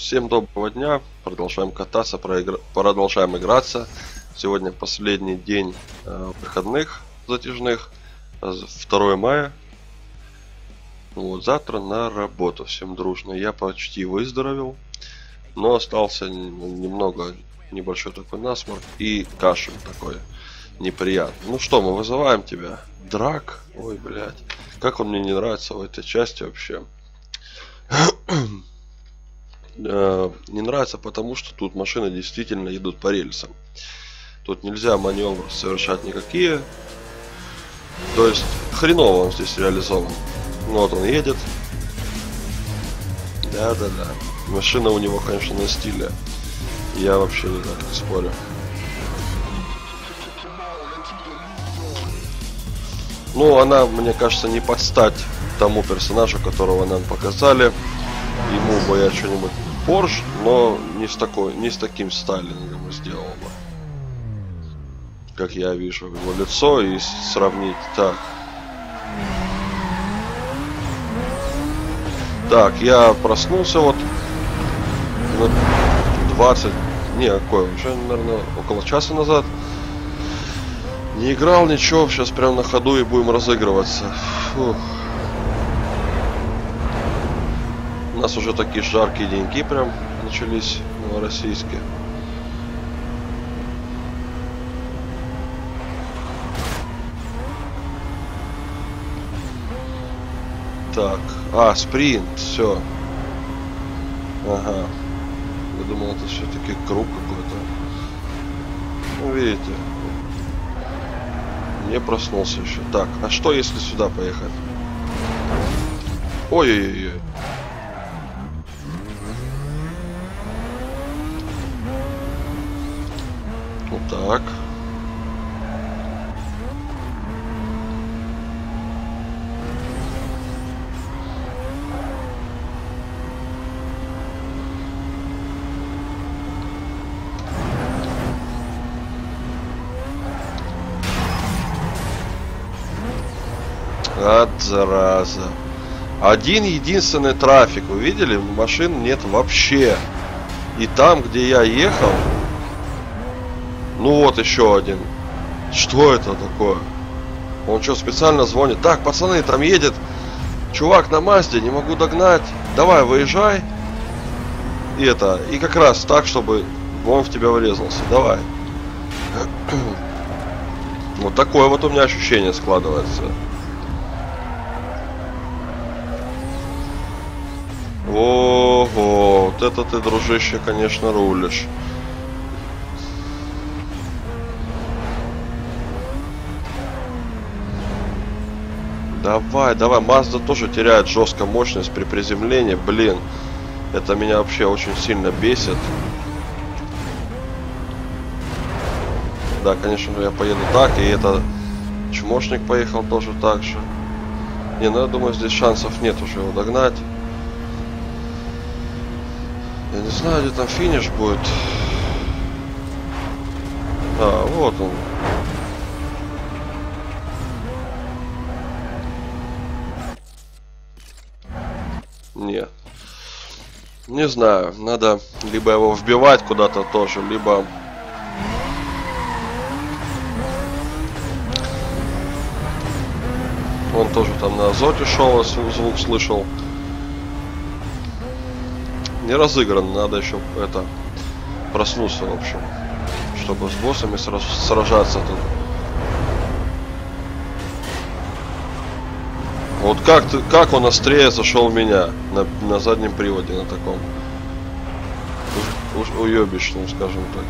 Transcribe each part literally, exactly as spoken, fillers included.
Всем доброго дня, продолжаем кататься, проигр... продолжаем играться. Сегодня последний день э, выходных затяжных, второе мая. Вот, завтра на работу, всем дружно. Я почти выздоровел, но остался немного, небольшой такой насморк и кашель такой неприятный. Ну что, мы вызываем тебя. Драк, ой, блядь, как он мне не нравится в этой части вообще. Не нравится, потому что тут машины действительно идут по рельсам. Тут нельзя маневр совершать никакие. То есть хреново он здесь реализован. Вот он едет. Да-да-да. Машина у него, конечно, на стиле. Я вообще никак не спорю. Ну, она, мне кажется, не под стать тому персонажу, которого нам показали. Ему бы я что-нибудь Порш, но не с такой, не с таким стайлингом сделал бы. Как я вижу его лицо и сравнить так. Так, я проснулся вот двадцать, не, какой, уже, наверное, около часа назад. Не играл ничего, сейчас прям на ходу и будем разыгрываться. Фух. У нас уже такие жаркие деньки прям начались новороссийские. Так, а, спринт, все. Ага. Я думал, это все-таки круг какой-то. Ну, видите. Не проснулся еще. Так, а что если сюда поехать? Ой-ой-ой. Вот так. От зараза. Один единственный трафик. Вы видели? Машин нет вообще. И там, где я ехал... Ну вот еще один. Что это такое? Он что, специально звонит? Так, пацаны, там едет чувак на Мазде, не могу догнать. Давай, выезжай. И это, и как раз так, чтобы он в тебя врезался. Давай. Вот такое вот у меня ощущение складывается. Ого, вот это ты, дружище, конечно, рулишь. Давай, давай, Мазда тоже теряет жестко мощность при приземлении. Блин, это меня вообще очень сильно бесит. Да, конечно же, я поеду так, и это чмошник поехал тоже так же. Не, ну я думаю, здесь шансов нет уже его догнать. Я не знаю, где там финиш будет. А, вот он. Нет. Не знаю. Надо либо его вбивать куда-то тоже, либо... Он тоже там на азоте шел, звук слышал. Не разыгран, надо еще это проснуться, в общем, чтобы с боссами сражаться тут. Вот как ты, как он острее зашел в меня на, на заднем приводе, на таком уж, уж уебищном, скажем так.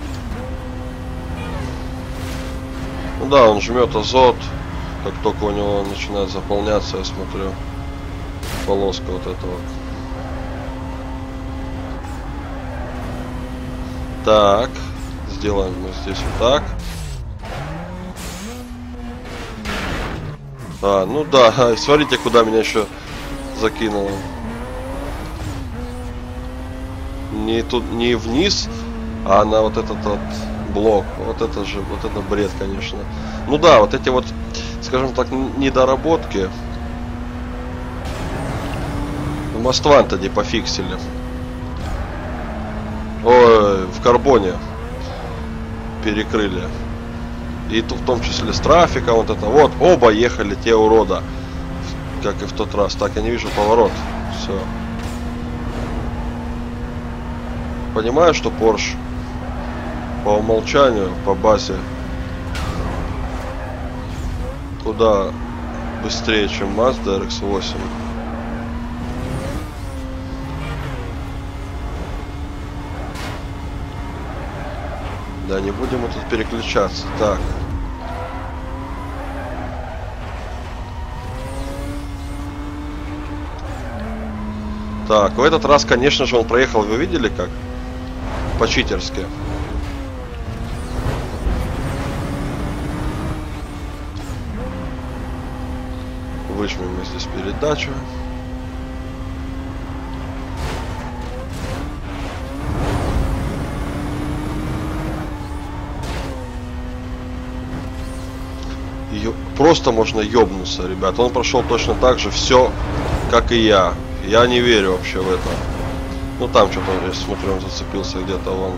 Ну да, он жмет азот, как только у него начинает заполняться, я смотрю, полоска вот эта вот. Так, сделаем мы здесь вот так. А, ну да, смотрите, куда меня еще закинуло. Не тут, не вниз, а на вот этот вот блок. Вот это же, вот это бред, конечно. Ну да, вот эти вот, скажем так, недоработки в Most Wanted пофиксили. Ой, в карбоне перекрыли. И тут в том числе с трафиком вот это вот. Оба ехали те урода. Как и в тот раз. Так, я не вижу поворот. Все. Понимаю, что Porsche по умолчанию, по базе куда быстрее, чем Mazda эр икс восемь. Да, не будем мы тут переключаться. Так. Так, в этот раз, конечно же, он проехал, вы видели как? По-читерски. Выжмем мы здесь передачу. Ё... Просто можно ёбнуться, ребят. Он прошел точно так же, все, как и я. Я не верю вообще в это. Ну там что-то, я смотрю, он зацепился где-то вон.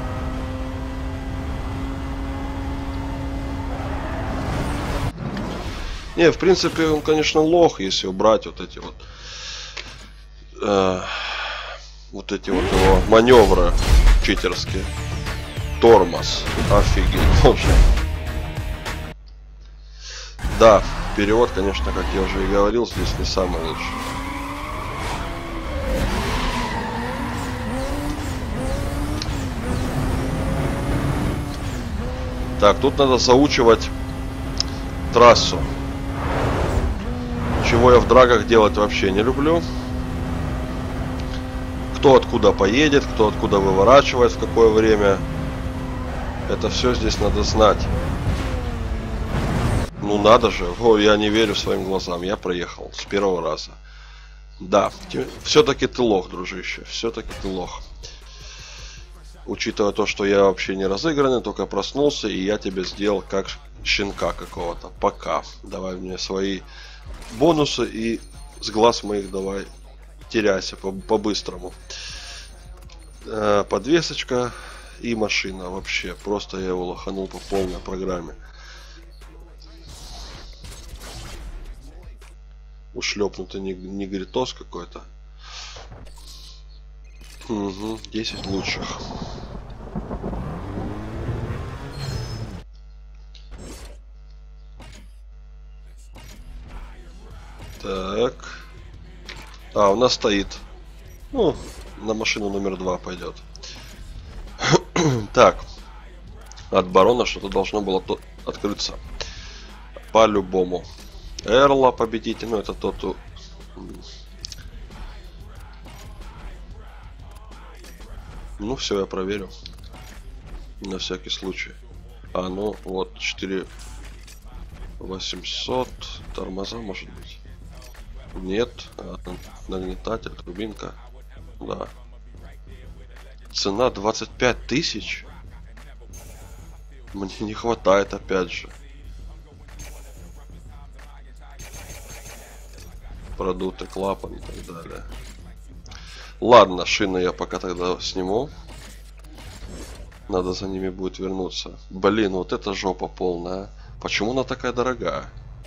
Не, в принципе, он, конечно, лох, если убрать вот эти вот э, вот эти вот его маневры читерские. Тормоз. Офигеть. Вообще. Да, перевод, конечно, как я уже и говорил, здесь не самый лучший. Так, тут надо заучивать трассу. Чего я в драгах делать вообще не люблю. Кто откуда поедет, кто откуда выворачивает, в какое время. Это все здесь надо знать. Ну надо же. О, я не верю своим глазам. Я проехал с первого раза. Да, все-таки ты лох, дружище. Все-таки ты лох. Учитывая то, что я вообще не разыгранный, только проснулся, и я тебе сделал как щенка какого-то. Пока. Давай мне свои бонусы и с глаз моих давай теряйся по-быстрому. Э, подвесочка и машина. Вообще, просто я его лоханул по полной программе. Ушлепнутый негритос какой-то. Угу, десять лучших. Так. А, у нас стоит. Ну, на машину номер два пойдет. Так. От барона что-то должно было открыться. По-любому. Эрла победите. Ну, это тот... Ну, все, я проверю. На всякий случай. А, ну, вот, четыре восемьсот. Тормоза, может быть. Нет. А, нагнетатель, турбинка. Да. Цена двадцать пять тысяч. Мне не хватает, опять же. Продутый клапан и так далее. Ладно, шины я пока тогда сниму. Надо за ними будет вернуться. Блин, вот это жопа полная. Почему она такая дорогая?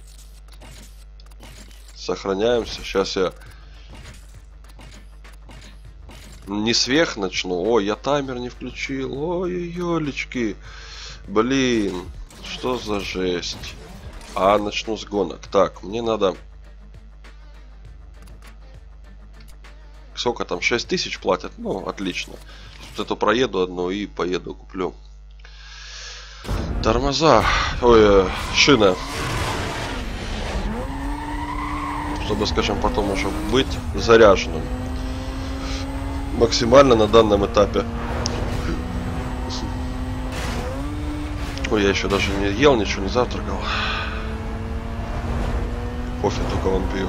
Сохраняемся. Сейчас я не сверх начну. Ой, я таймер не включил. Ой, ёлечки. Блин, что за жесть. А начну с гонок. Так, мне надо... Сколько там? шесть тысяч платят? Ну, отлично. Вот эту проеду одну и поеду куплю. Тормоза. Ой, шина. Чтобы, скажем, потом уже быть заряженным. Максимально на данном этапе. Ой, я еще даже не ел, ничего не завтракал. Кофе только вон пью.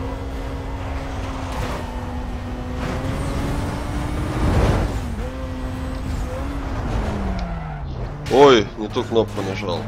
Ой, не ту кнопку нажал.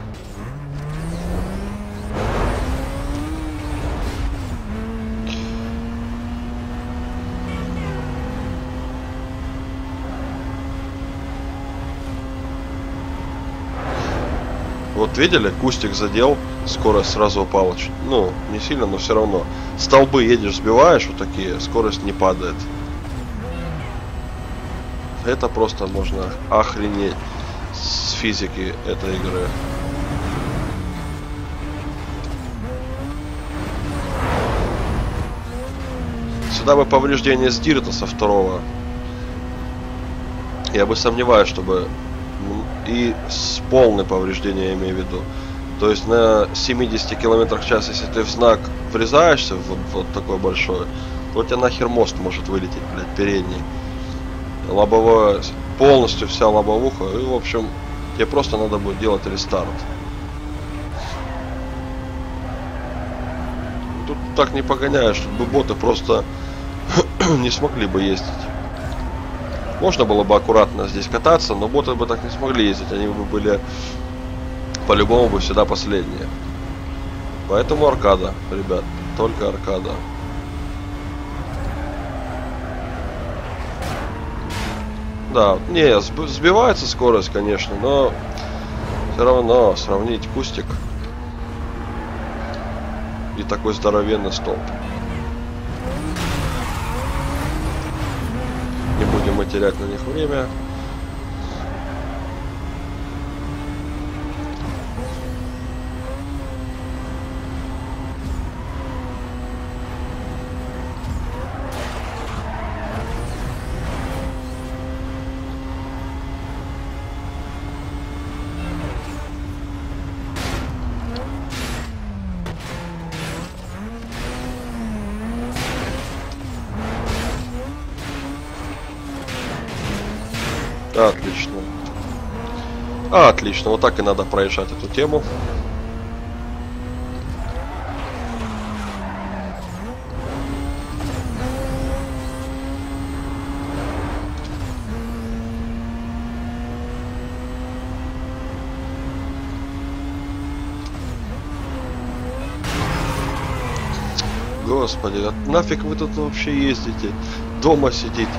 Вот видели, кустик задел, скорость сразу упала. Чуть, ну, не сильно, но все равно. Столбы едешь, сбиваешь, вот такие, скорость не падает. Это просто можно охренеть с физики этой игры. Сюда бы повреждение стирта со второго. Я бы сомневаюсь, чтобы... И с полной повреждением, я имею в виду. То есть на семидесяти километрах в час, если ты в знак врезаешься в вот, вот такой большой, то у тебя нахер мост может вылететь, блядь, передний. Лобовое, полностью вся лобовуха. И, в общем, тебе просто надо будет делать рестарт. Тут так не погоняешь, тут бы боты просто не смогли бы ездить. Можно было бы аккуратно здесь кататься, но боты бы так не смогли ездить. Они бы были по-любому бы всегда последние. Поэтому аркада, ребят. Только аркада. Да, не, сбивается скорость, конечно, но все равно сравнить кустик и такой здоровенный столб. Не будем мы терять на них время. Отлично. А, отлично. Вот так и надо проезжать эту тему. Господи, а нафиг вы тут вообще ездите? Дома сидите.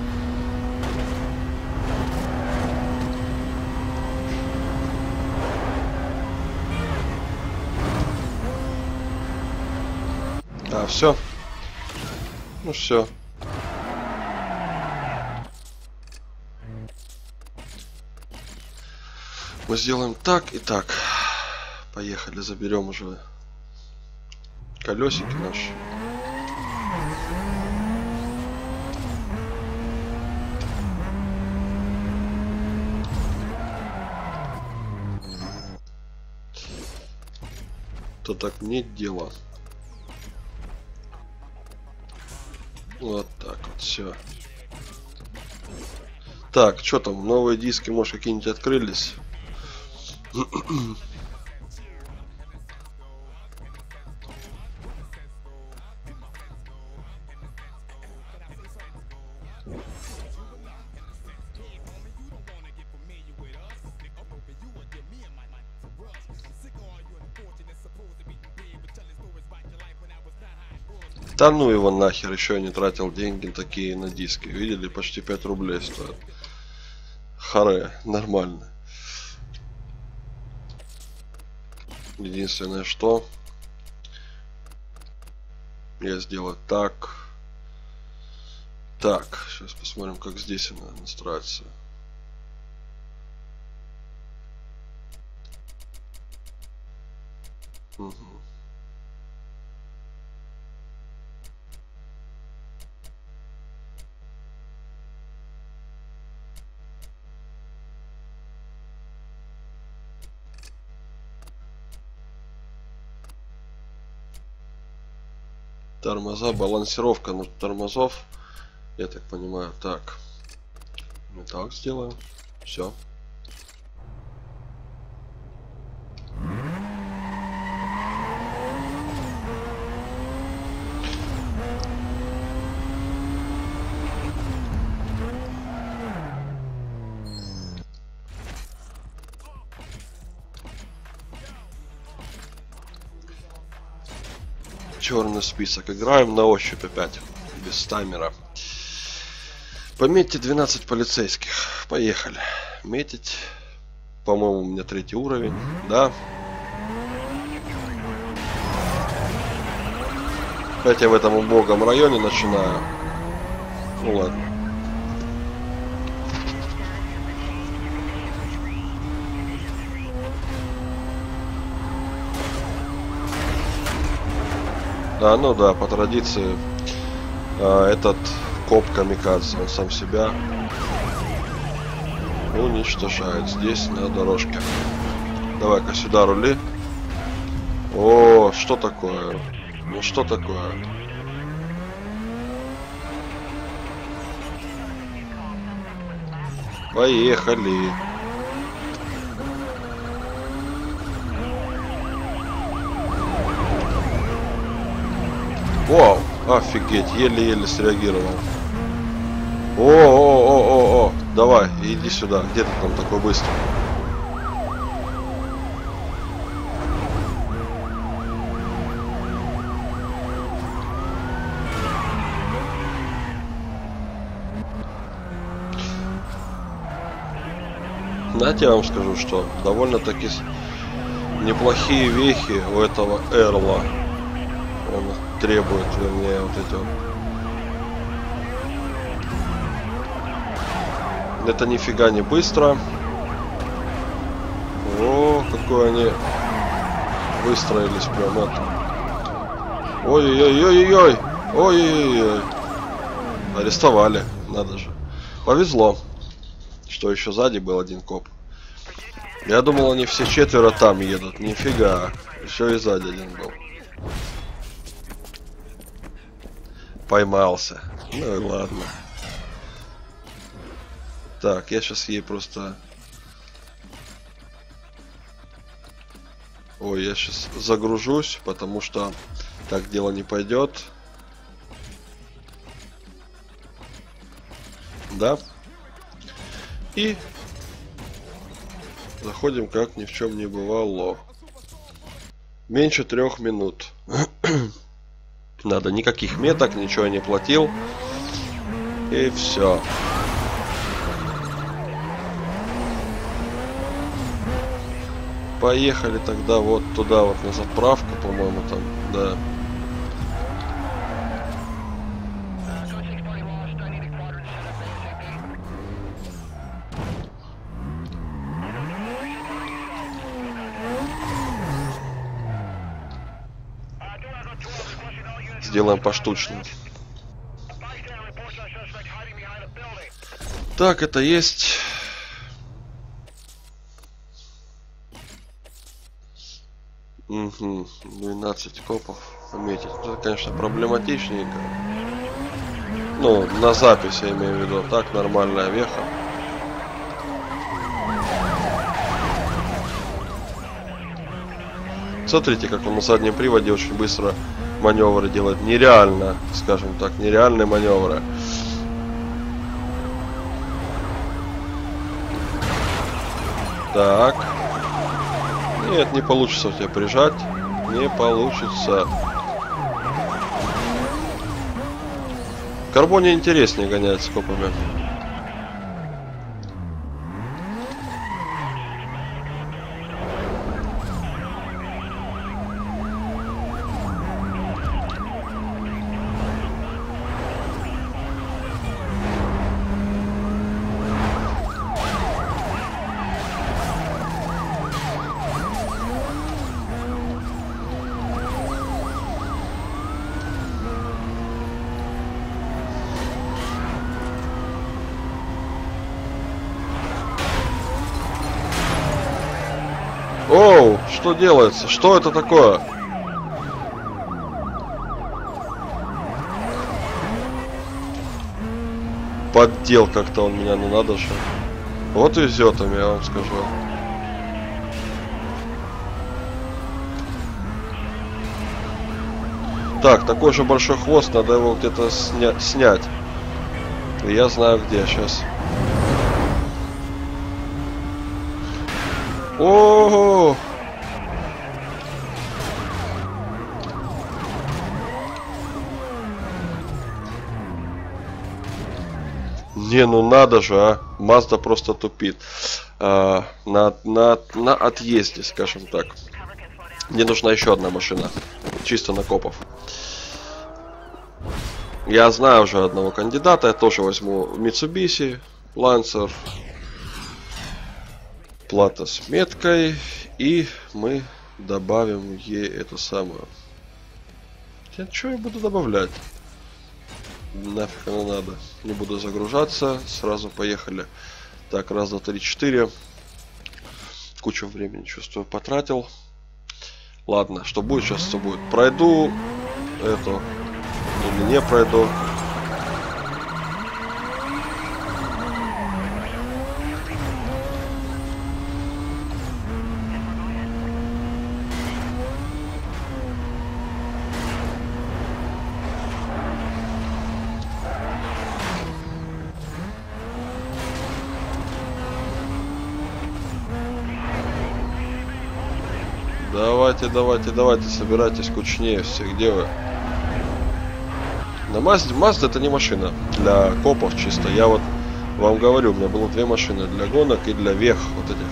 А, все. Ну все. Мы сделаем так и так. Поехали, заберем уже колесики наши. То так нет дела. Вот так вот, все. Так, что там, новые диски, может, какие-нибудь открылись? Да ну его нахер, еще не тратил деньги такие на диски. Видели, почти пять рублей стоят. Харе, нормально. Единственное, что я сделаю так. Так, сейчас посмотрим, как здесь она настроится. Угу. Тормоза, балансировка ну, тормозов, я так понимаю, так. Мы так сделаем. Все. Черный список. Играем на ощупь опять. Без таймера. Пометьте двенадцать полицейских. Поехали. Метить. По-моему, у меня третий уровень. Да. Хотя в этом убогом районе начинаю. Ну ладно. А, ну да, по традиции а, этот коп камикадзе, он сам себя уничтожает здесь на дорожке. Давай-ка сюда рули. О, что такое? Ну что такое? Поехали. Вау, офигеть, еле-еле среагировал. О-о-о-о-о, давай, иди сюда. Где ты там такой быстрый? Знаете, я вам скажу, что довольно-таки неплохие вехи у этого Эрла. Он требует, вернее, вот эти вот. Это нифига не быстро. О, какой они выстроились прям это. Ой-ой-ой-ой-ой. Ой-ой-ой. Арестовали, надо же. Повезло, что еще сзади был один коп. Я думал, они все четверо там едут. Нифига. Еще и сзади один был. Поймался. Ну и ладно. Так, я сейчас ей просто... Ой, я сейчас загружусь, потому что так дело не пойдет. Да. И заходим, как ни в чем не бывало. Меньше трех минут. Надо, никаких меток, ничего не платил. И все. Поехали тогда вот туда вот на заправку, по-моему, там, да. Сделаем поштучно. Так, это есть. Угу, двенадцать копов пометить. Это, конечно, проблематичненько. Ну, на запись я имею в виду. Так, нормальная веха. Смотрите, как он на заднем приводе очень быстро маневры делает. Нереально, скажем так, нереальные маневры. Так. Нет, не получится у тебя прижать. Не получится. В карбоне интереснее гонять с копами. Оу, что делается? Что это такое? Поддел как-то он меня, ну надо же. Вот везет им, я вам скажу. Так, такой же большой хвост, надо его где-то сня снять. И я знаю где сейчас. О-о-о! Не, ну надо же, а. Мазда просто тупит. э, на, на, на отъезде, скажем так. Мне нужна еще одна машина. Чисто на копов. Я знаю уже одного кандидата. Я тоже возьму Mitsubishi Lancer. Плата с меткой. И мы добавим ей эту самую. Я что я буду добавлять? Нафиг оно надо. Не буду загружаться. Сразу поехали. Так, раз, два, три, четыре. Кучу времени, чувствую, потратил. Ладно, что будет, сейчас что будет. Пройду эту. Или не пройду. Давайте, давайте, давайте, собирайтесь кучнее все. Где вы? На Мазде, Мазда это не машина для копов чисто. Я вот вам говорю, у меня было две машины для гонок и для вех вот этих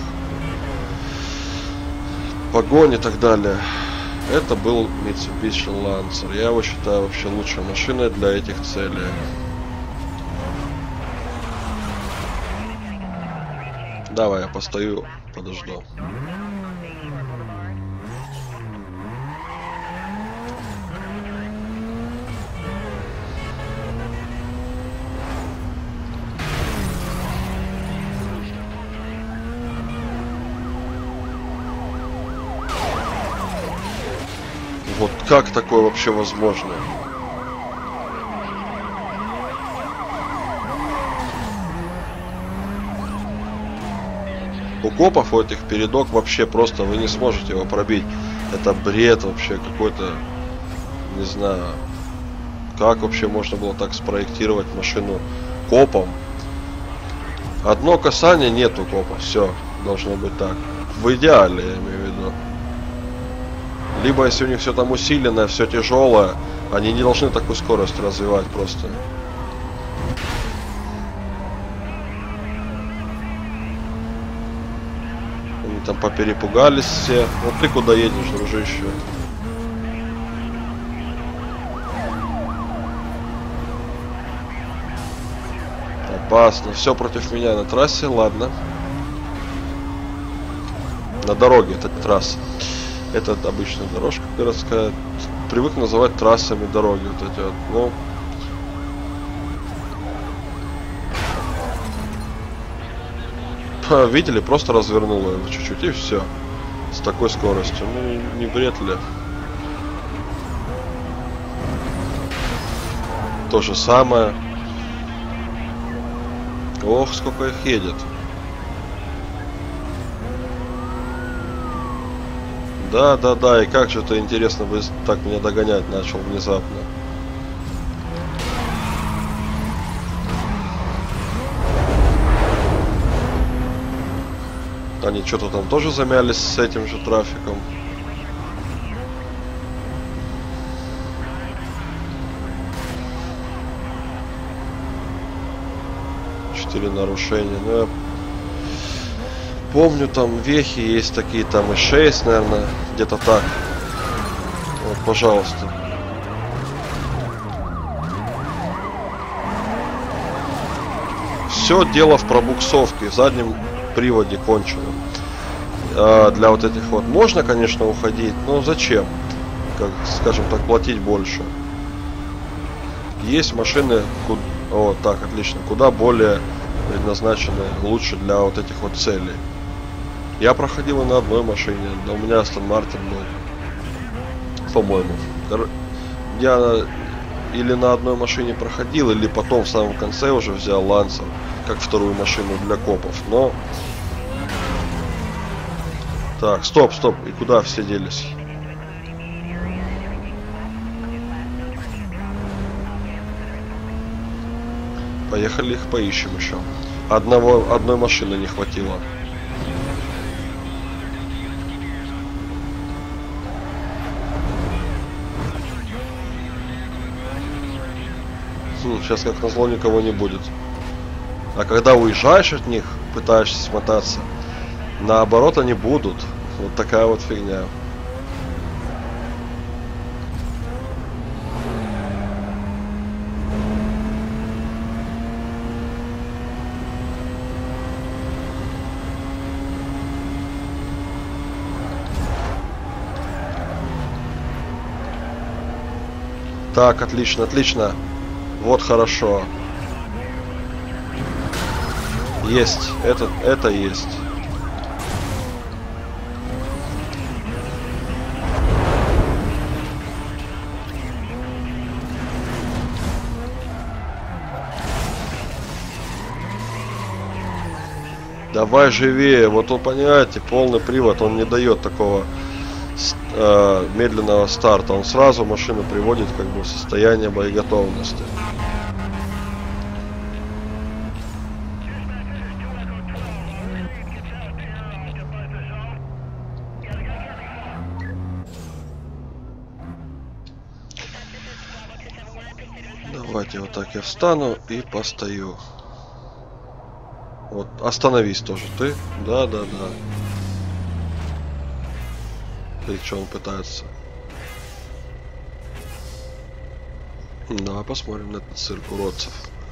погонь и так далее. Это был Mitsubishi Lancer. Я его считаю вообще лучшей машиной для этих целей. Давай, я постою, подожду. Вот как такое вообще возможно? У копов у этих передок вообще просто вы не сможете его пробить. Это бред вообще какой-то. Не знаю. Как вообще можно было так спроектировать машину копом? Одно касание нету копа. Все, должно быть так. В идеале, я имею в виду. Либо если у них все там усиленное, все тяжелое, они не должны такую скорость развивать просто. Они там поперепугались все. Вот ты куда едешь, дружище? Опасно. Все против меня на трассе, ладно. На дороге, это трасса. Это обычная дорожка городская. Привык называть трассами дороги вот эти вот. Ну, видели, просто развернула его чуть-чуть и все. С такой скоростью. Ну, не бред ли? То же самое. Ох, сколько их едет. Да, да, да, и как же это интересно, вы так меня догонять начал внезапно. Они что-то там тоже замялись с этим же трафиком. Четыре нарушения, ну я помню, там вехи есть такие, там и шесть, наверное, где-то так. Вот, пожалуйста. Все дело в пробуксовке, в заднем приводе кончено. А для вот этих вот можно, конечно, уходить, но зачем? Как, скажем так, платить больше. Есть машины, куда... О, так, отлично, куда более предназначены лучше для вот этих вот целей. Я проходил и на одной машине, но у меня Aston Martin был, по-моему. Я или на одной машине проходил, или потом в самом конце уже взял Lancer, как вторую машину для копов. Но... Так, стоп, стоп, и куда все делись? Поехали, их поищем еще. Одного, одной машины не хватило. Хм, сейчас как назло никого не будет. А когда уезжаешь от них, пытаешься смотаться, Наоборот, они будут. Вот такая вот фигня. Так, отлично, отлично. Вот хорошо. Есть. Это, это есть. Давай живее. Вот он, понимаете, полный привод, он не дает такого э, медленного старта. Он сразу машину приводит как бы в состояние боеготовности. Давайте вот так я встану и постою. Вот, остановись тоже ты. Да, да, да. И что он пытается? Давай посмотрим на этот цирк уродцев.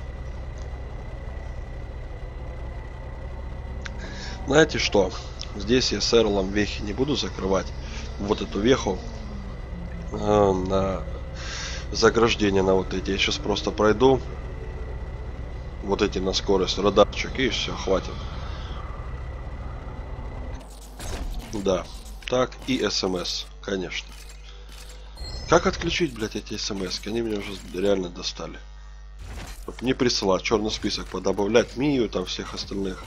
Знаете что? Здесь я с Эрлом вехи не буду закрывать. Вот эту веху э, на заграждение на вот эти. Я сейчас просто пройду. Вот эти на скорость, радарчик, и все, хватит. Да. Так, и СМС, конечно. Как отключить, блять, эти СМС? Они меня уже реально достали. Вот не присылать, черный список подобавлять, Мию, там всех остальных.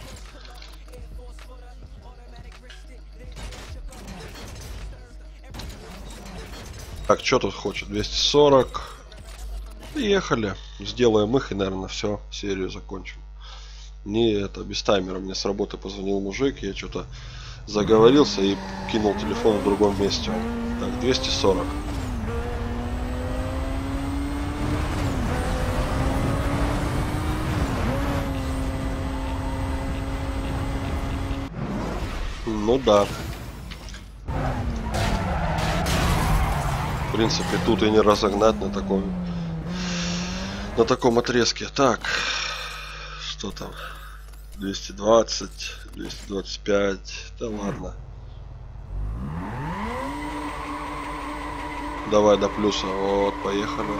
Так, что тут хочет? двести сорок. Ехали. Сделаем их и, наверное, все, серию закончим. Не это, без таймера. Мне с работы позвонил мужик, я что-то заговорился и кинул телефон в другом месте. Так, двести сорок. Ну да. В принципе, тут и не разогнать на таком на таком отрезке. Так, что там? двести двадцать, двести двадцать пять. Да ладно. Давай до плюса. Вот, поехали.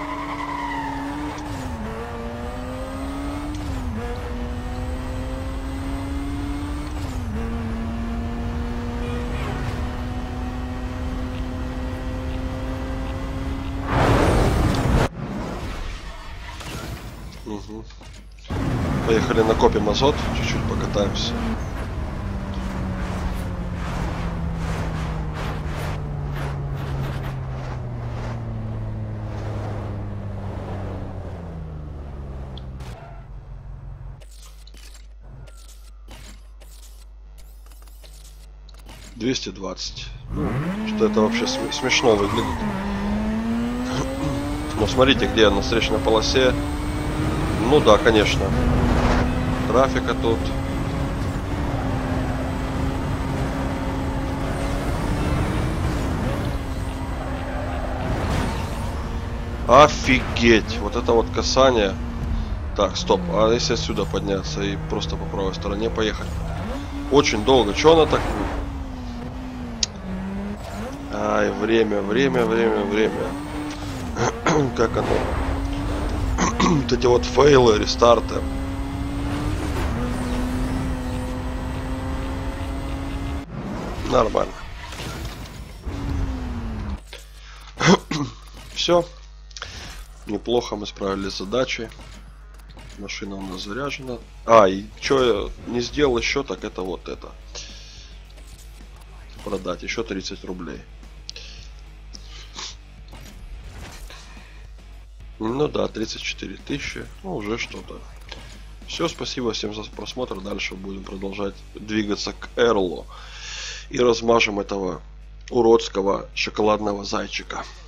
Угу. Поехали, накопим азот, чуть-чуть покатаемся. двести двадцать. Ну, что это вообще смешно выглядит. Но смотрите, где я на встречной полосе. Ну да, конечно. Трафика тут. Офигеть! Вот это вот касание. Так, стоп. А если отсюда подняться и просто по правой стороне поехать? Очень долго. Че она так... Ай, время, время, время, время. Как оно? Вот эти вот фейлы, рестарты. Нормально. Все. Неплохо мы справились с задачей. Машина у нас заряжена. А, и что я не сделал еще, так это вот это. Продать еще тридцать рублей. Ну да, тридцать четыре тысячи. Ну, уже что-то. Все, спасибо всем за просмотр. Дальше будем продолжать двигаться к Эрлу. И размажем этого уродского шоколадного зайчика.